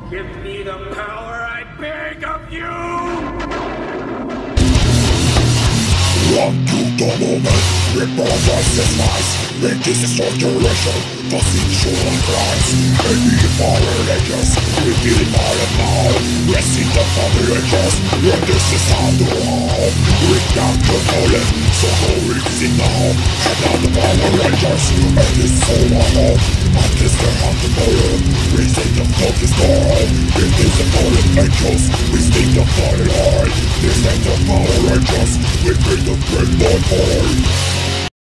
Give me the power, I beg of you! Run to the moment, rip our voices lies. Make this is your duration, position on Christ. Maybe the power angels, we feel it all and now. Rest in the foundations, when this is how to home. Bring down the fallen, so go in now. Head down the power rangers, and it's so on home. And this their hand to follow, raising the focus down. It is the fallen angels, we stick the fallen eye. This ain't the power rangers, we bring the great boy home.